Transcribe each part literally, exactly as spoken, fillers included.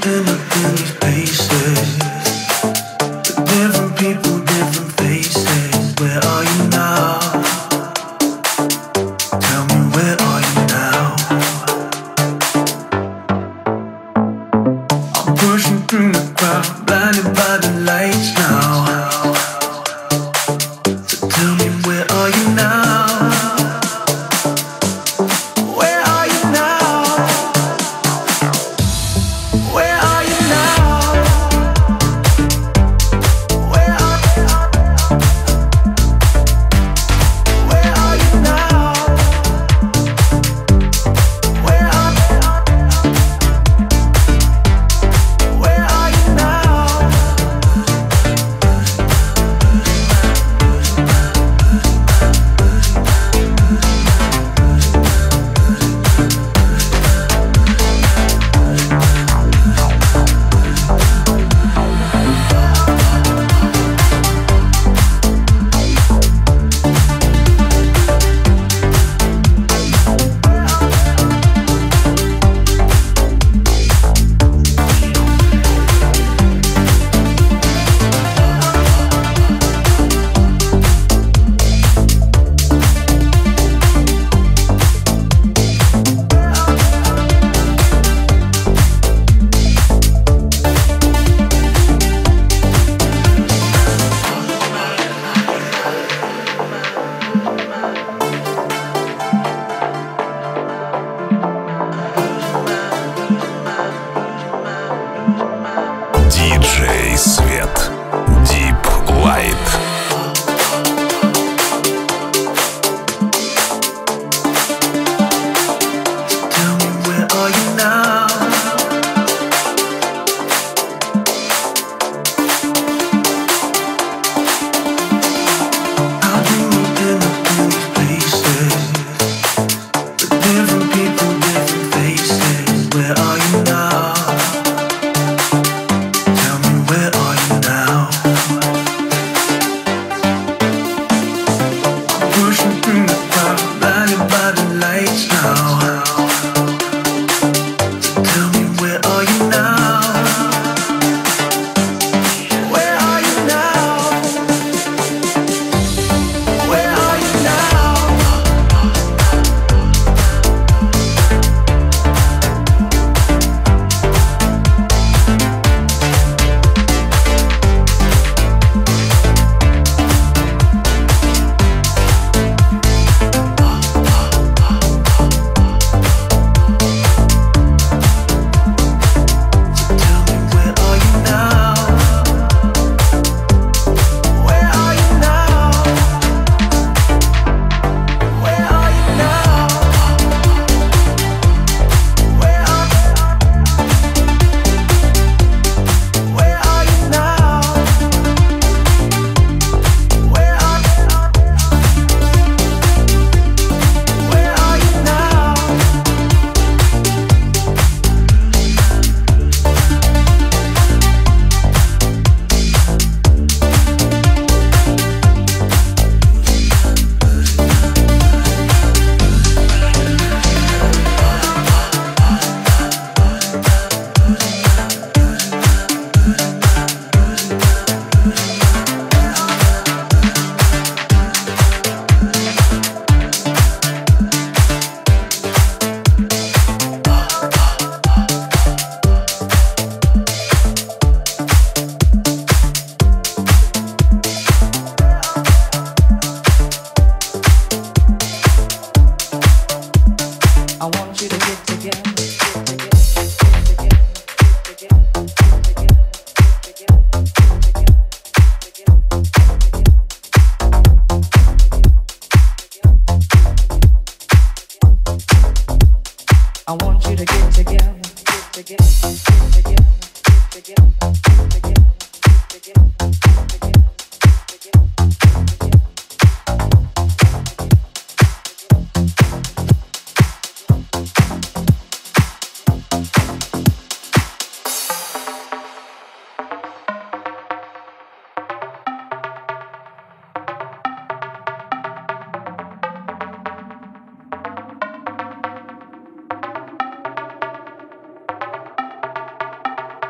end up in these places with different people, different faces. Where are you now? Tell me, where are you now? I'm pushing through the crowd, blinded by the lights now. So tell me, where are you now? диджей Свет. Deep Light.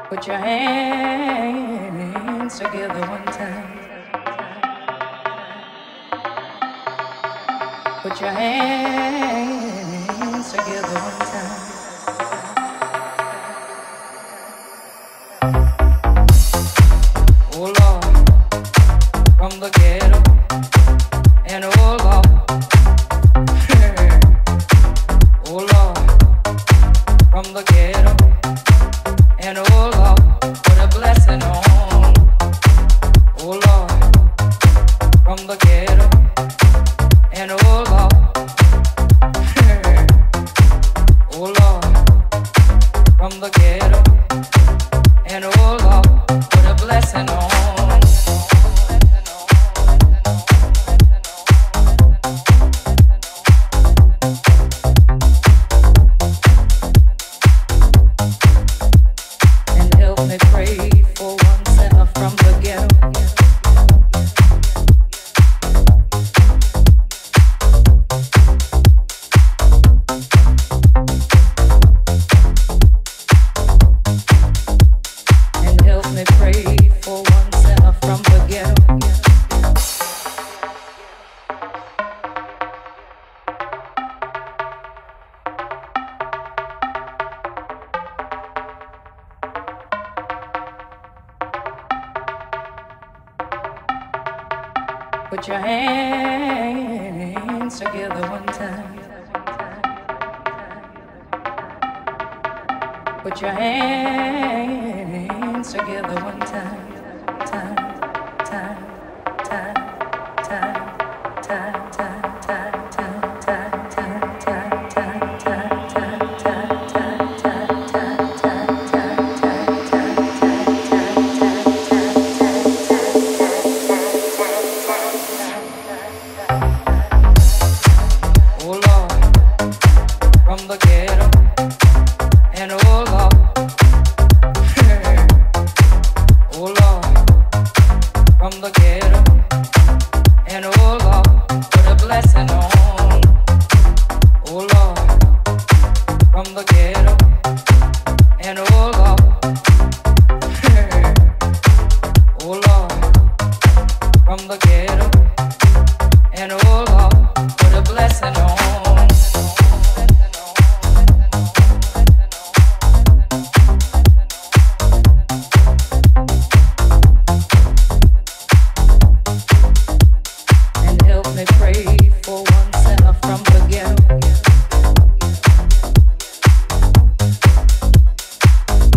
Put your hands together one time. Put your hands together one time. Oh Lord, from the ghetto, and oh Lord, oh Lord, from the ghetto, and oh Lord, put a blessing on. Oh Lord, from the ghetto, and oh Lord, oh Lord, from the ghetto, and oh Lord, put a blessing on. And help me pray for oneself from the ghetto. And help me pray for oneself from the ghetto. Put your hands together one time. Put your hands together one time. Time, time, time, time, time, time, time, time, time, time, time, time, time, time, time, oh Lord, from the ghetto, and oh Lord, oh Lord, from the ghetto, and oh Lord, put a blessing on. Oh Lord, from the ghetto, and oh Lord, oh Lord, from the ghetto, and oh Lord, put a blessing on. And help me pray for oneself from the ghetto.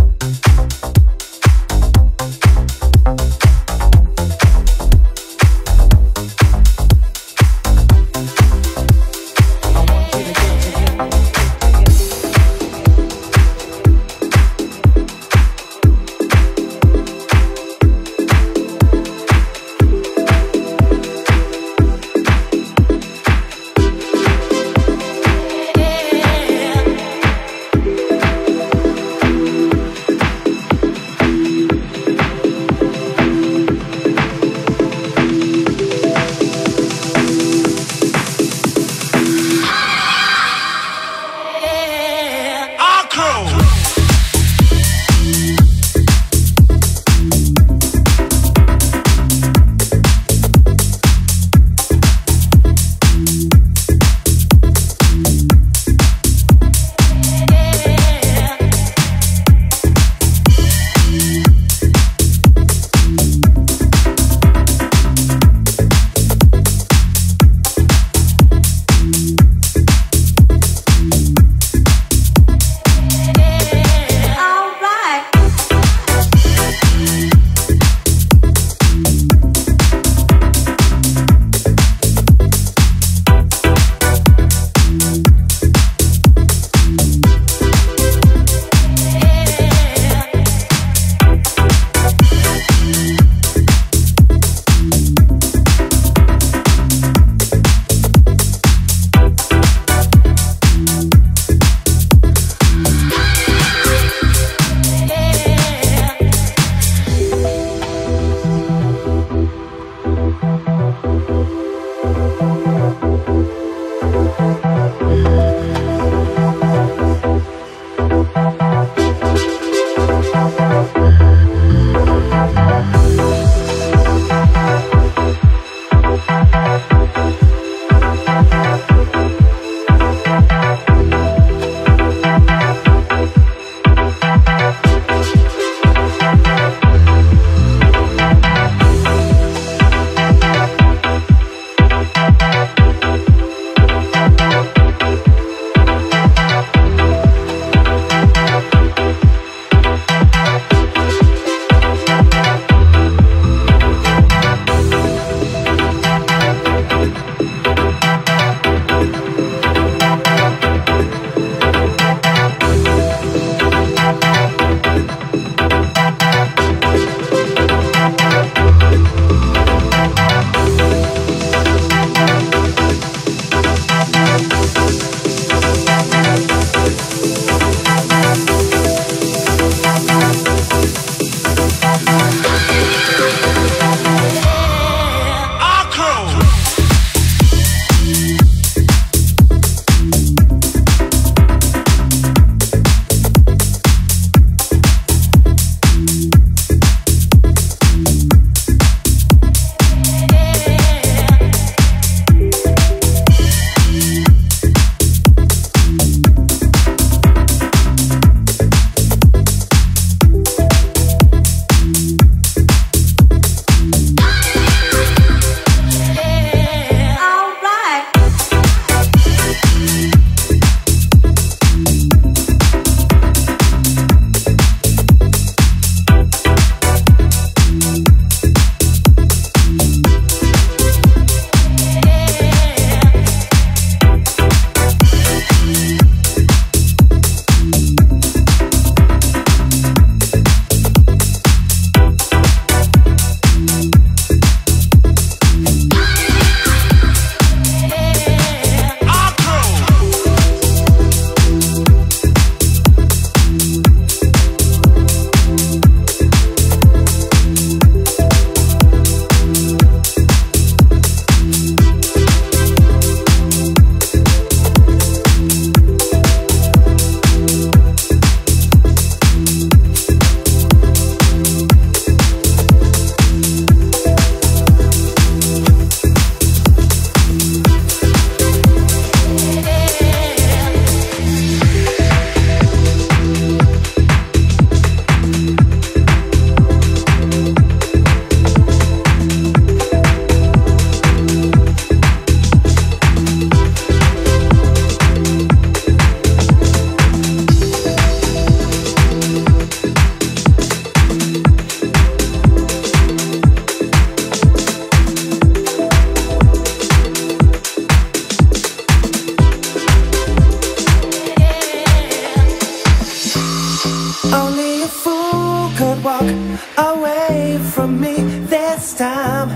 Only a fool could walk away from me this time.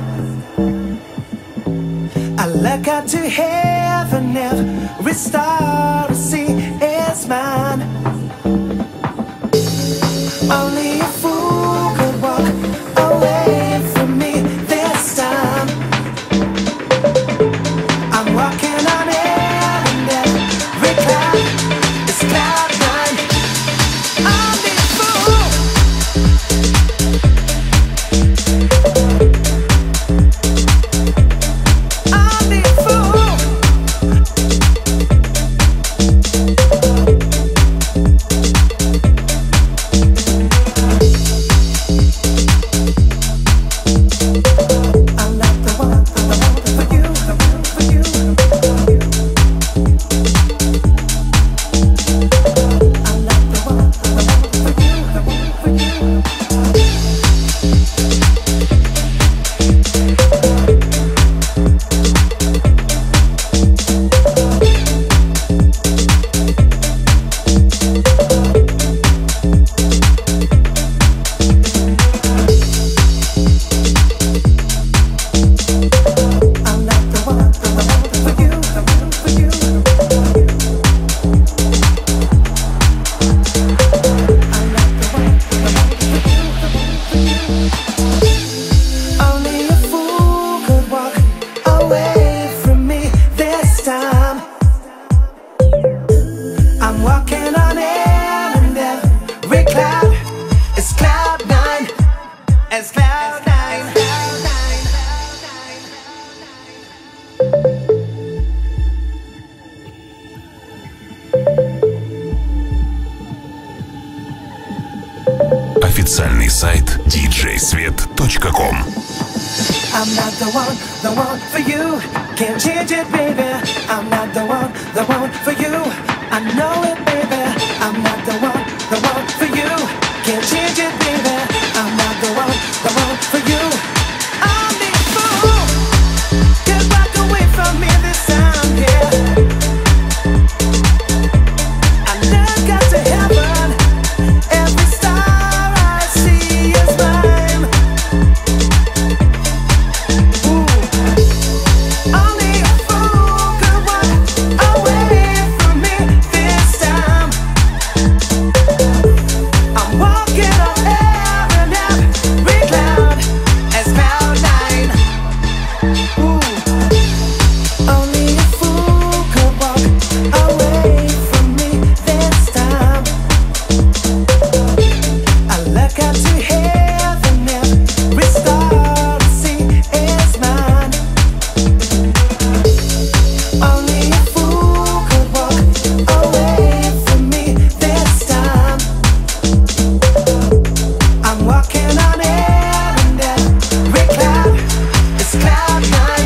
I look out to heaven, every star I see is mine. Only a fool could walk away from me this time. I'm walking on air and every cloud is cloud nine. Only a fool. Only a fool. I'm not the one, the one for you, the one for you. I'm not the one, the one for you, the one for you. I'm not the one, the one for you, the one for you. I'm not the one, the one for you, the one for you. Only a fool could walk away from me this time. I'm walking on air and every cloud is cloud nine. It's cloud nine. Официальный сайт ди джей свет точка ком. I'm not the one, the one for you. Can't change it, baby. I'm not the one, the one for you. I know it, baby. I'm not the one, the one for you. Can't change it, baby. I'm not the one, the one for you. Only a fool can walk away from me this time, yeah. I look up to heaven, every star I see is mine. Only a fool could walk away from me this time. I'm walking on air and every cloud is cloud nine. Ooh. Only a fool could walk away from me this time. I look up to heaven, every star I see is mine. Only a fool could walk away from me this time. I'm walking on air and every cloud is cloud nine.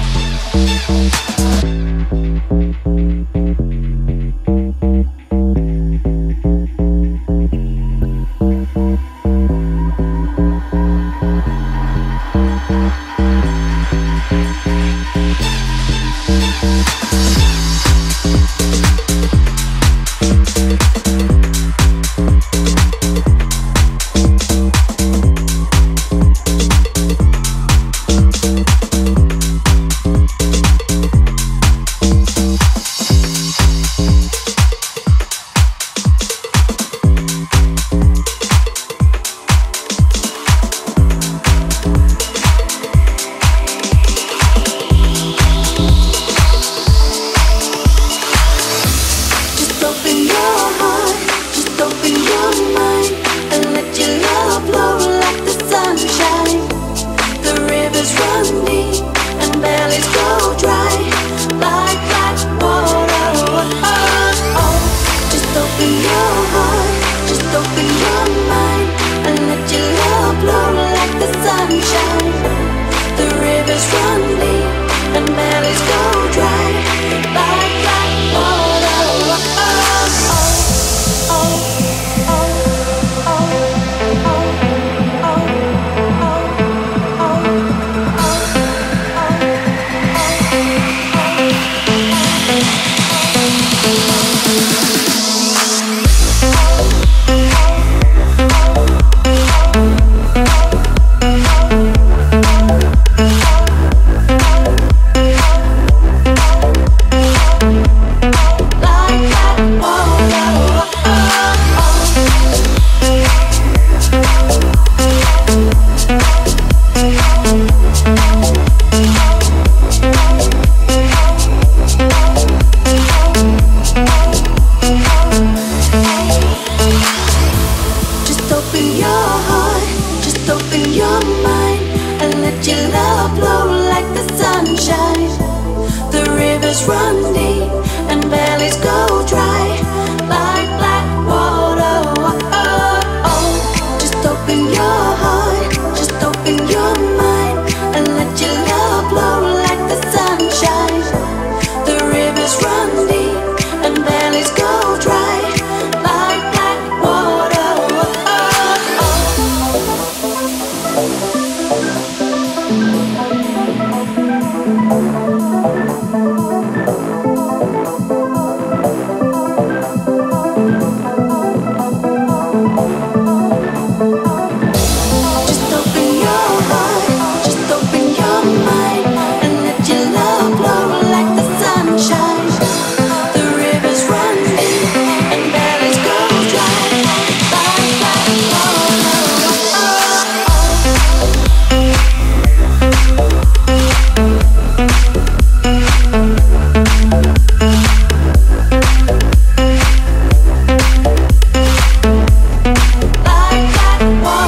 Just open your heart, just open your mind, and let your love flow like the sunshine. The rivers run deep and valleys go dry, like black water. Oh, oh. Just open your heart, just open your mind, and let your love flow like the sunshine. The rivers run deep and valleys go dry, like black water. Oh, oh, oh, oh, oh, oh, oh, oh, oh, oh, oh. open your heart, just open your mind, and let your love flow like the sunshine. The rivers run deep and valleys go dry, like black water. Oh, oh. Just open your heart, just open your mind, and let your love flow like the sunshine. The rivers run deep and valleys go dry, like black water. Oh, just open your heart, just open your mind, and let your love flow like the sunshine. The rivers run deep and valleys go dry, like black water. Like black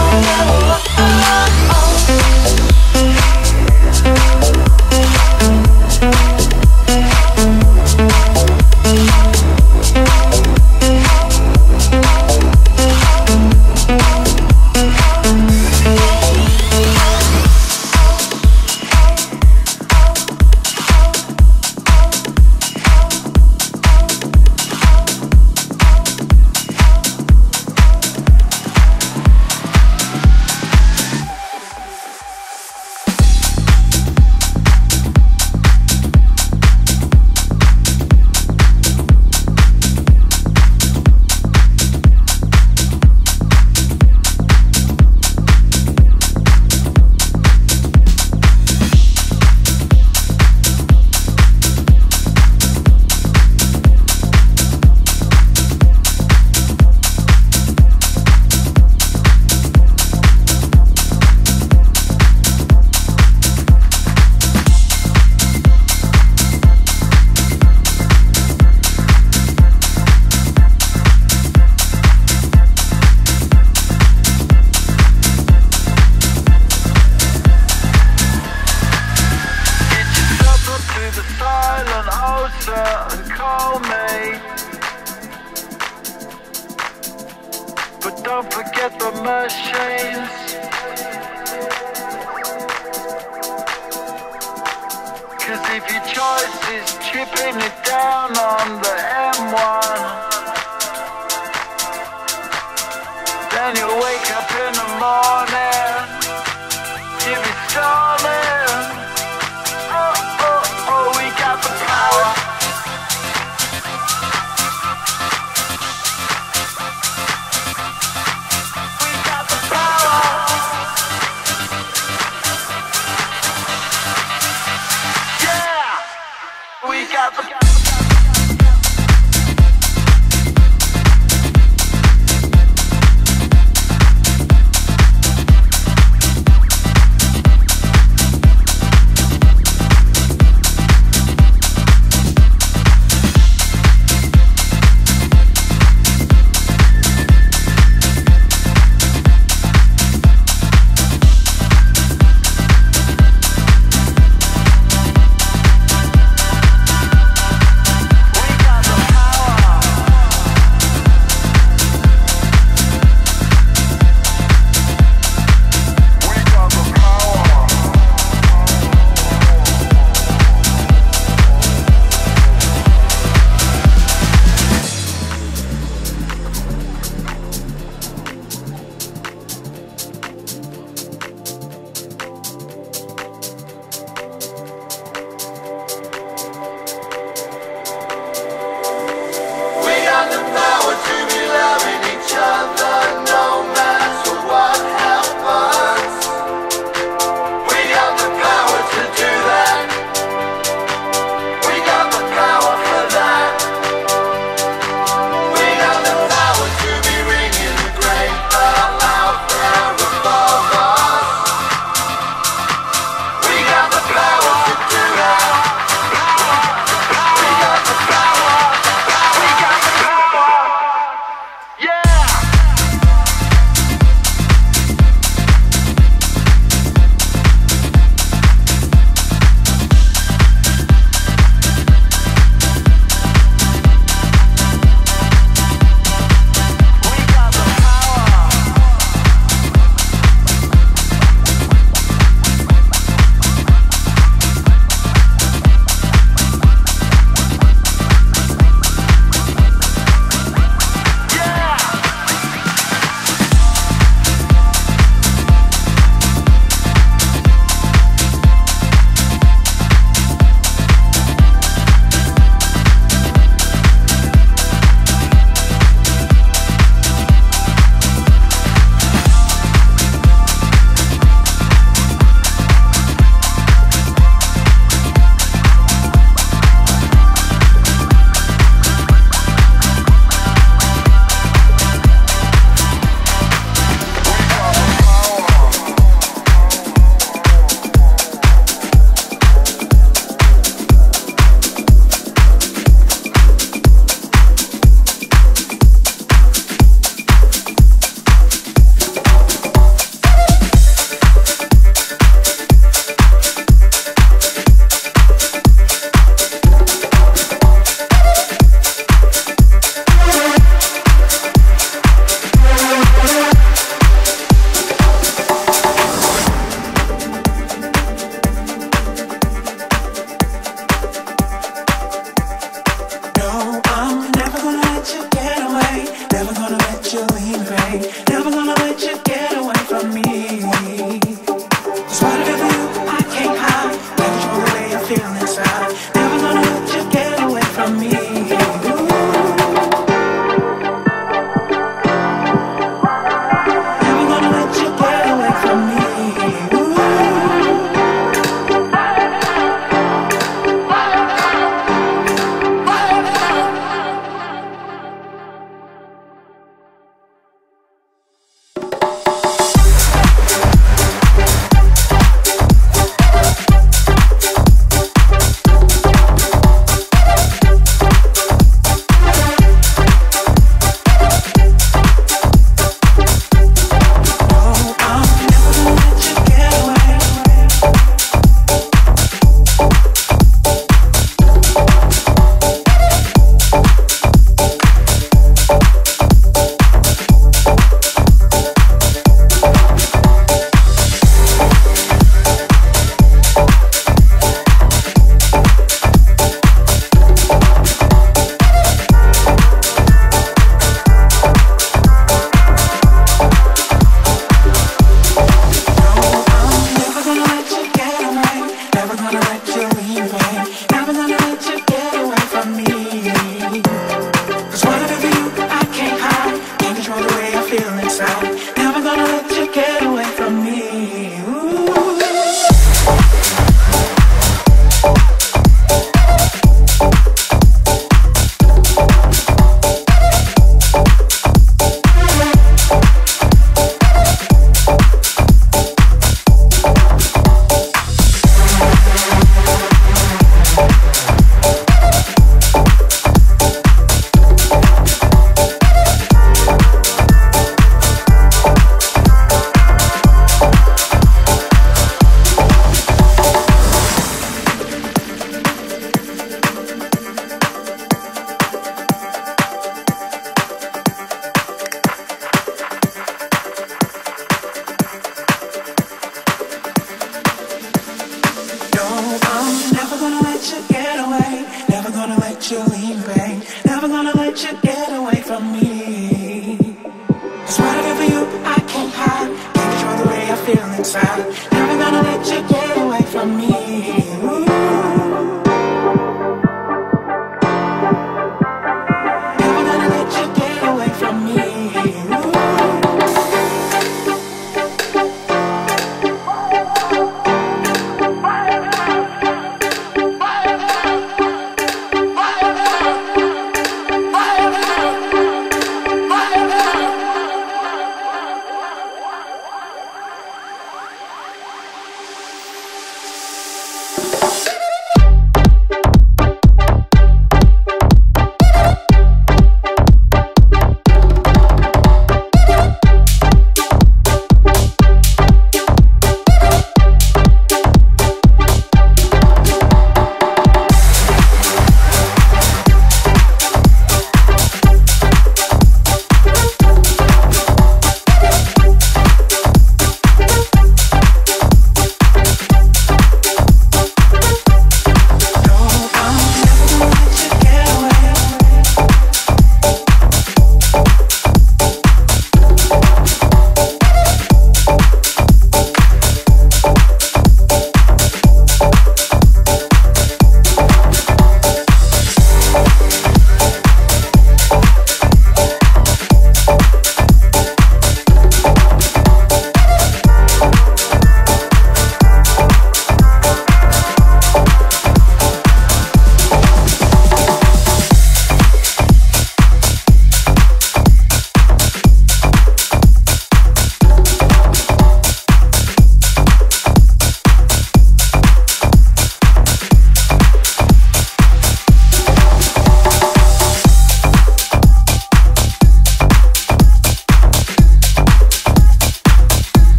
Don't forget the machines. Cause if your choice is chipping it down on the M one, then you'll wake up in the morning, if it's storming. Oh, oh, oh, we got the power. We got the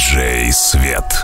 диджей Свет.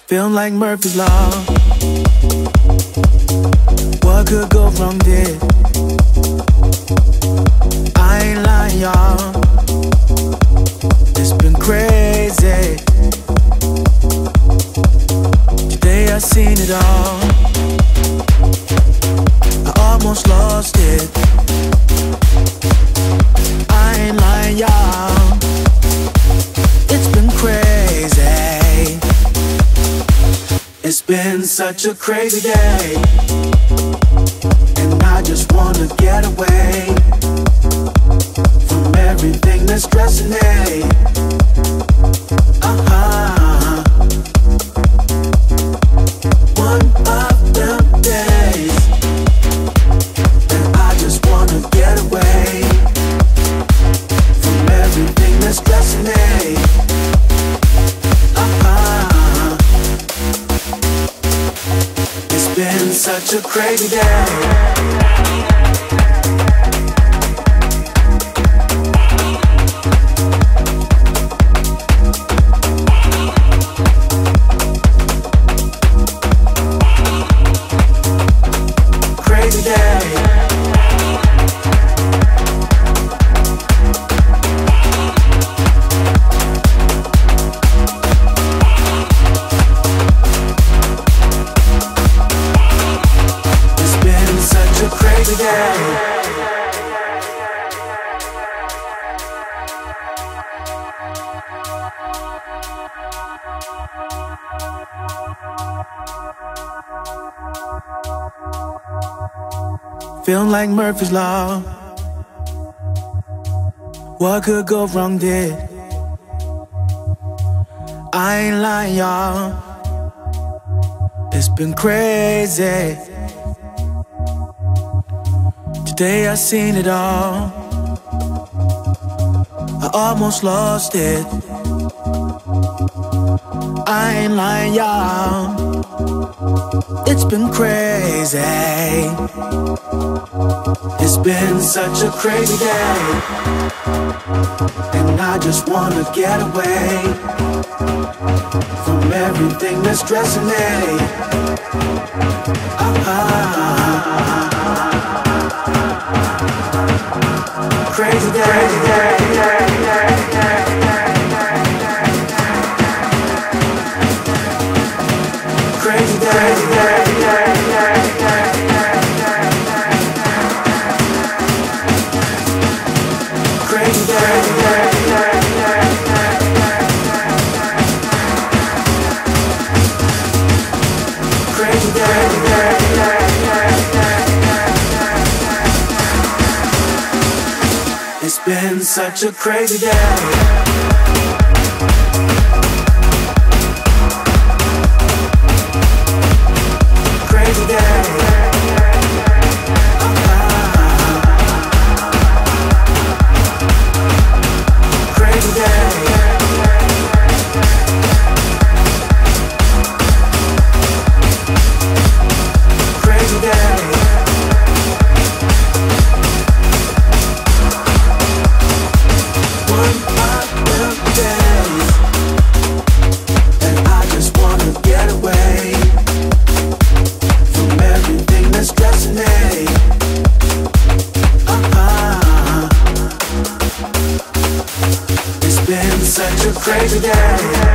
Feeling like Murphy's Law. What could go wrong there? I ain't lying, y'all. It's been crazy. Today I seen it all. I almost lost it. I ain't lying, y'all. It's been crazy. It's been such a crazy day, and I just wanna get away from everything that's stressing me. Uh-huh. One of them days, and I just wanna get away from everything that's stressing me. Uh-huh. It's been such a crazy day. Feeling like Murphy's Law. What could go wrong there? I ain't lying, y'all. It's been crazy. Today I seen it all. I almost lost it. I ain't lying, y'all. It's been crazy. It's been such a crazy day, and I just wanna get away from everything that's stressing me. Uh-huh. Crazy day, crazy day, crazy day, crazy day. It's been such a crazy day. Crazy day. Crazy day. Crazy day. One of them days, and I just wanna get away from everything that's stressing me. Uh-huh. It's been such a crazy day.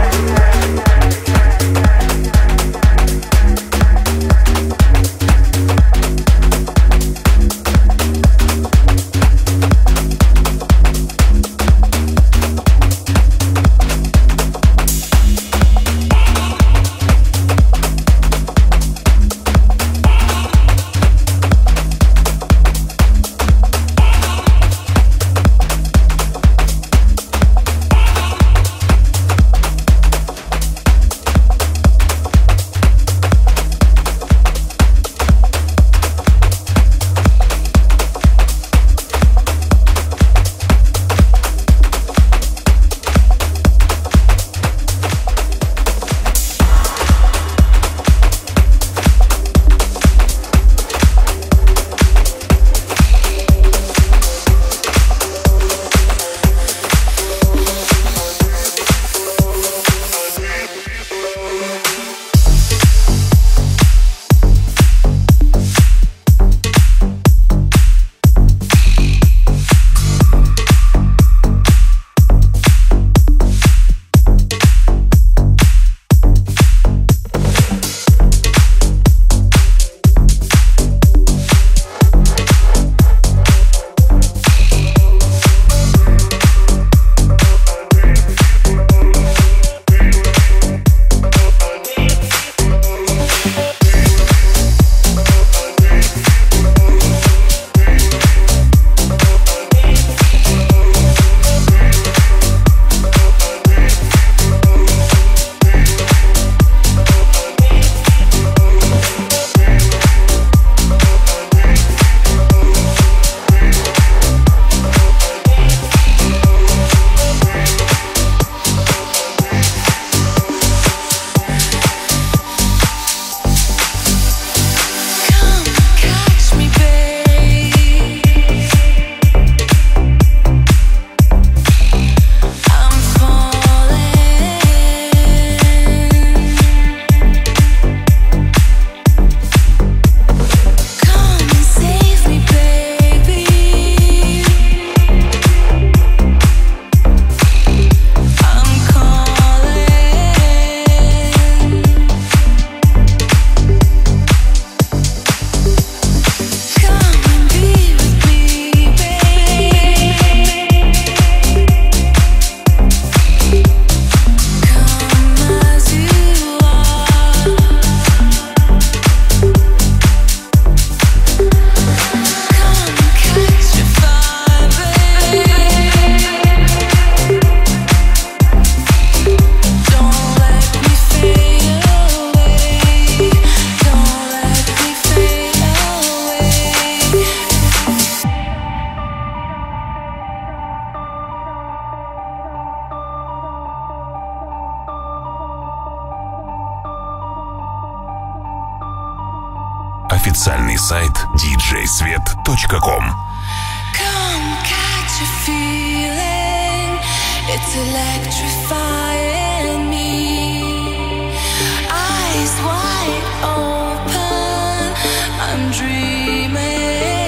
официальный сайт ди джей свет точка ком. Come catch a feeling, it's electrifying me. Eyes wide open, I'm dreaming.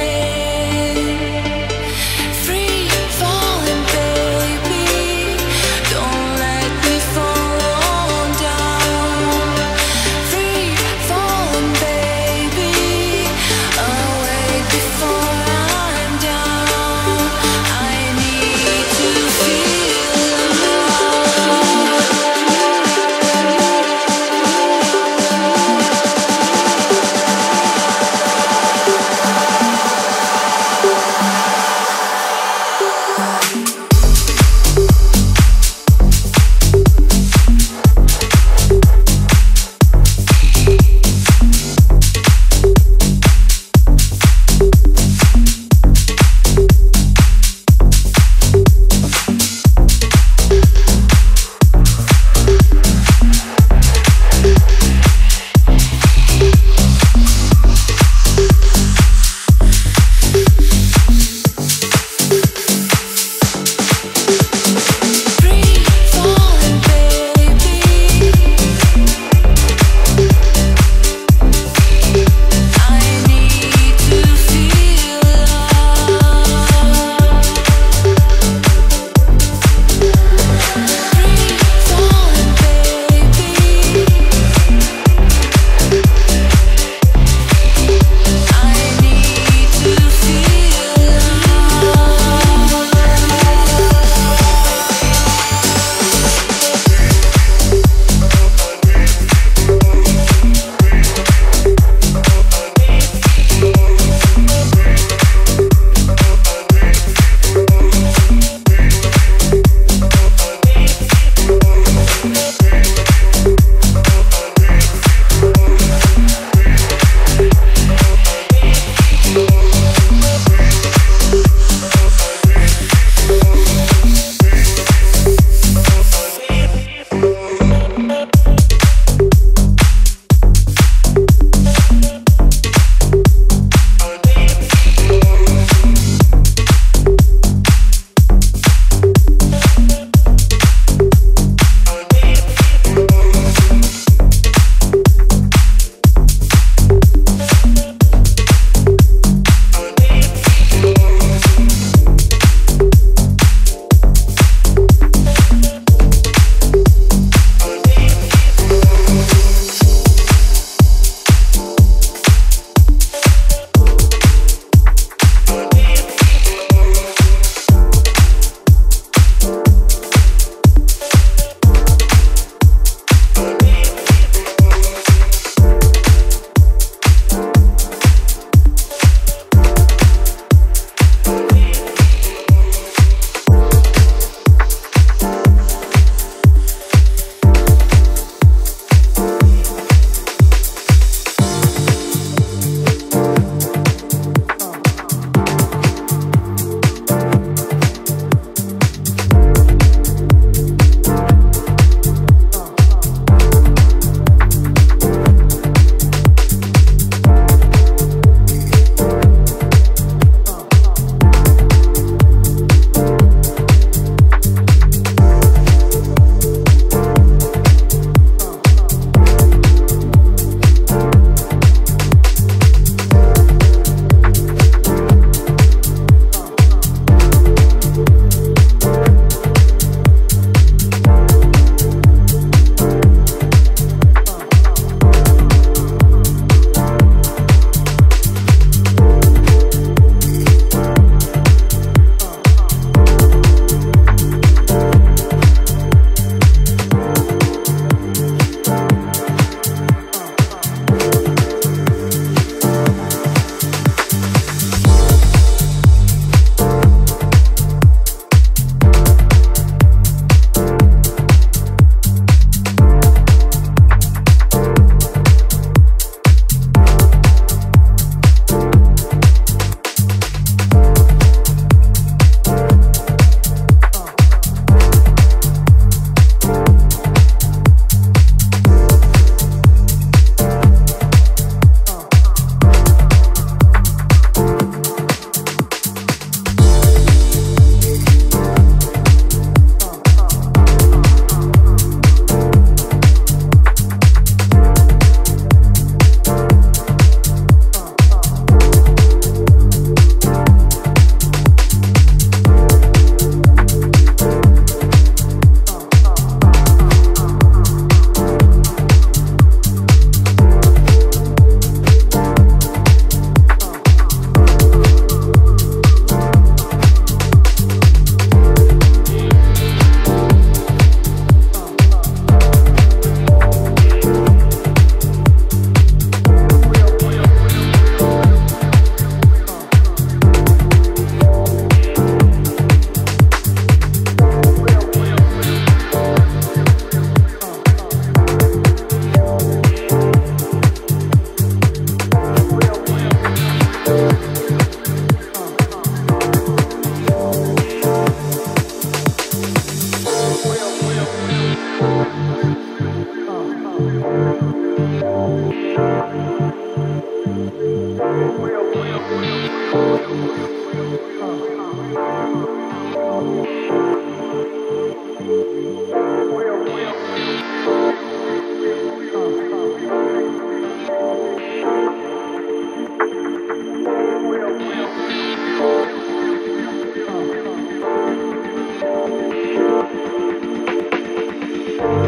Free falling, baby, don't let me fall down. Free falling, baby, away before I'm down. I need to feel love.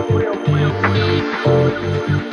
will, will, will.